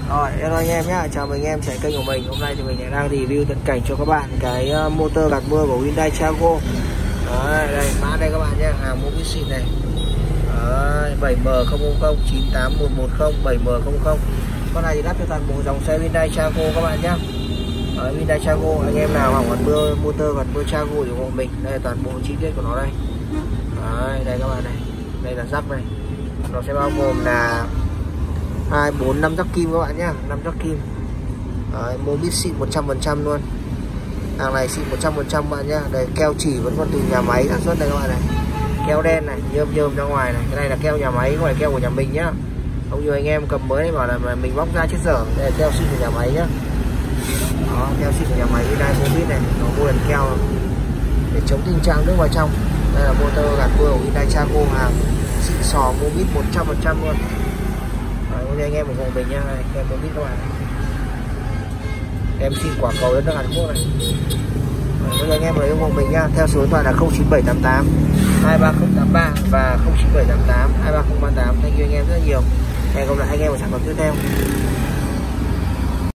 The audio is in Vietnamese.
Rồi, hello anh em nhé, chào mừng anh em chạy kênh của mình. Hôm nay thì mình đang review tận cảnh cho các bạn cái motor gạt mưa của Hyundai Chaco. Đấy, đây, mã đây các bạn nhé, hàng mô xịn này. Đấy, 7M000 98110 7M00. Con này thì lắp cho toàn bộ dòng xe Hyundai Chaco các bạn nhé. Đấy, Hyundai Chaco, anh em nào hỏng gạt mưa, motor gạt mưa Chaco thì của mình. Đây là toàn bộ chi tiết của nó đây. Đấy, đây các bạn này, đây là rắc này. Nó sẽ bao gồm là 2, 4, 5 rắc kim các bạn nhé, 5 rắc kim. Mô bít xịn 100% luôn. Hàng này xịn 100% bạn nhé. Đây, keo chỉ vẫn còn từ nhà máy sản xuất đây các bạn này. Keo đen này, nhôm ra ngoài này. Cái này là keo nhà máy, không phải keo của nhà mình nhá. Không như anh em cầm mới này bảo là mình bóc ra chết dở. Đây là keo xịn của nhà máy nhá. Đó, keo xịn của nhà máy. Đây mô bít này, nó mua lần keo để chống tình trạng nước vào trong. Đây là motor gạt mưa của Hyundai Chaco, hàng xịn sò, mô bít 100% luôn. Đấy, anh em ủng hộ mình nha, em có biết các bạn. Em xin quả cầu đến nước Hàn Quốc này. Đấy, anh em ủng hộ mình nha, theo số điện thoại là 09788 23083 và 09788 23038. Thank you anh em rất là nhiều. Hẹn gặp lại anh em ở sản phẩm tiếp theo.